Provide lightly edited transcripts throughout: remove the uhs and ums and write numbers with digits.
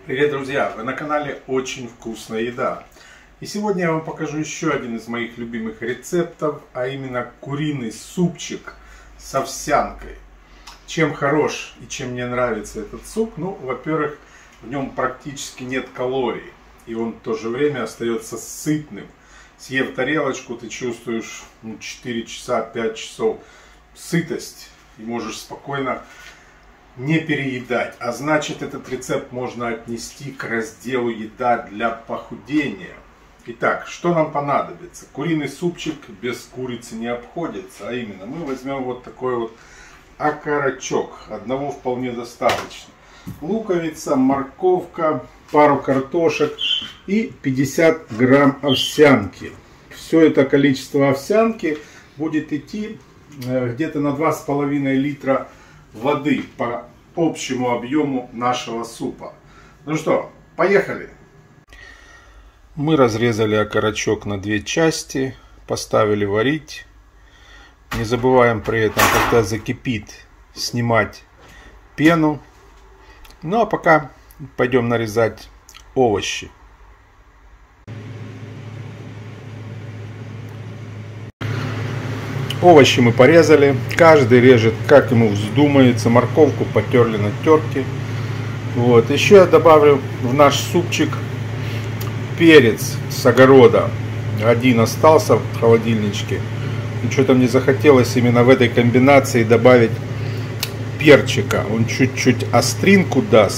Привет, друзья! Вы на канале Очень Вкусная Еда. И сегодня я вам покажу еще один из моих любимых рецептов, а именно куриный супчик с овсянкой. Чем хорош и чем мне нравится этот суп? Ну, во-первых, в нем практически нет калорий. И он в то же время остается сытным. Съев тарелочку, ты чувствуешь 4 часа, 5 часов сытость. И можешь спокойно не переедать. А значит, этот рецепт можно отнести к разделу еда для похудения. Итак, что нам понадобится? Куриный супчик без курицы не обходится. А именно, мы возьмем вот такой вот окорочок. Одного вполне достаточно. Луковица, морковка, пару картошек и 50 грамм овсянки. Все это количество овсянки будет идти где-то на 2,5 литра воды по общему объему нашего супа. Ну что, поехали! Мы разрезали окорочок на 2 части, поставили варить. Не забываем при этом, когда закипит, снимать пену. Ну а пока пойдем нарезать овощи. Овощи мы порезали, каждый режет как ему вздумается, морковку потерли на терке. Вот. Еще я добавлю в наш супчик перец с огорода. Один остался в холодильничке. И что-то мне захотелось именно в этой комбинации добавить перчика. Он чуть-чуть остринку даст.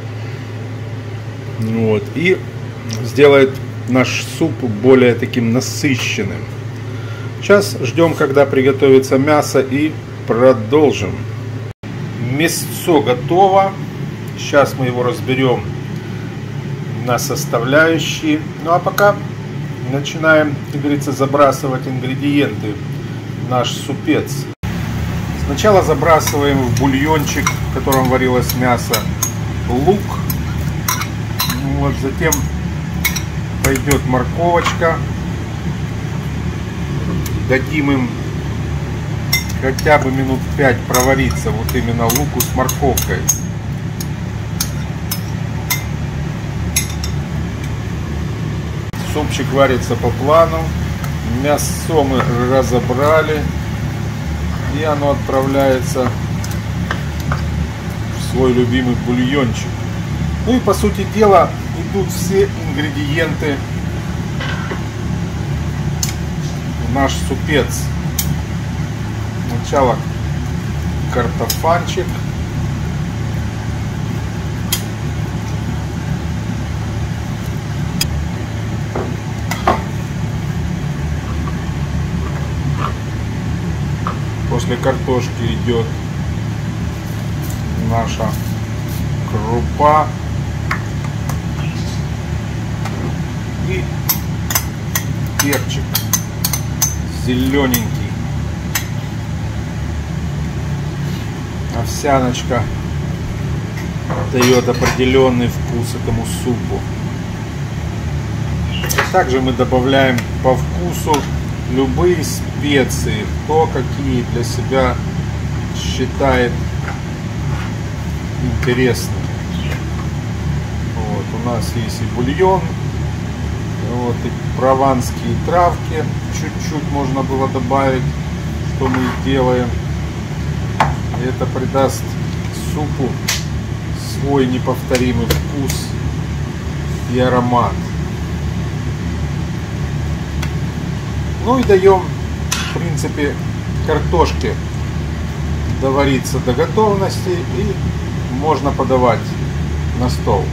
Вот. И сделает наш суп более таким насыщенным. Сейчас ждем, когда приготовится мясо, и продолжим. Мясо готово. Сейчас мы его разберем на составляющие. Ну а пока начинаем, как говорится, забрасывать ингредиенты в наш супец. Сначала забрасываем в бульончик, в котором варилось мясо, лук. Вот, затем пойдет морковочка. Дадим им хотя бы минут 5 провариться, вот именно луку с морковкой. Супчик варится по плану. Мясо мы разобрали, и оно отправляется в свой любимый бульончик. Ну и по сути дела идут все ингредиенты наш супец. Сначала картофанчик, после картошки идет наша крупа и перчик зелененький. Овсяночка дает определенный вкус этому супу. Также мы добавляем по вкусу любые специи, кто какие для себя считает интересным. Вот, у нас есть и бульон, вот, и прованские травки чуть-чуть можно было добавить, что мы делаем. И это придаст супу свой неповторимый вкус и аромат. Ну и даем, в принципе, картошке довариться до готовности, и можно подавать на стол.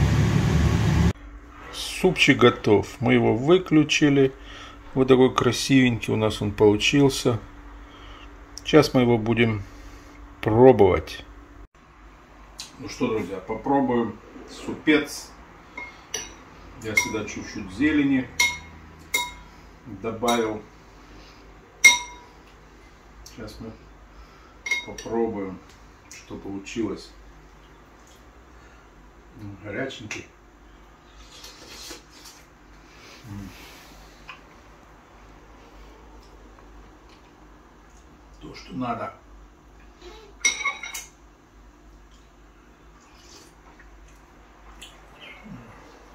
Супчик готов. Мы его выключили. Вот такой красивенький у нас он получился. Сейчас мы его будем пробовать. Ну что, друзья, попробуем супец. Я сюда чуть-чуть зелени добавил. Сейчас мы попробуем, что получилось. Горяченький. То, что надо.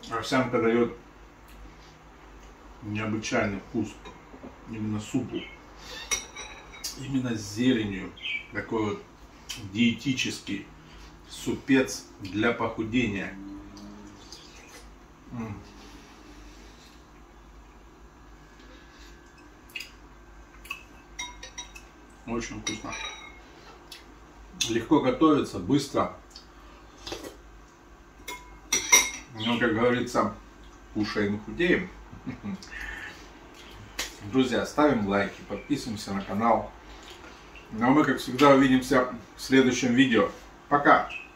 Овсянка дает необычайный вкус именно супу. Именно с зеленью. Такой вот диетический супец для похудения. Очень вкусно. Легко готовится, быстро. Ну, как говорится, кушаем и худеем. Друзья, ставим лайки, подписываемся на канал. Ну а мы, как всегда, увидимся в следующем видео. Пока!